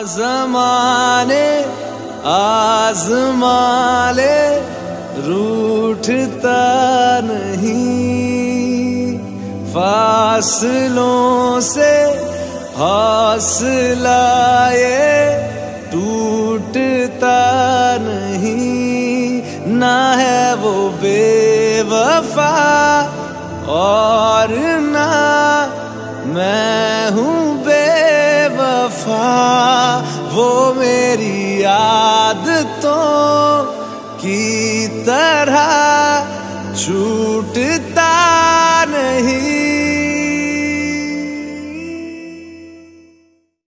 ज़माने आज़मा ले, रूठता नहीं। फासलों से हौसला ये टूटता नहीं। ना है वो बेवफा और ना मैं हूँ बेवफा। वो मेरी आदतों की तरह छूटता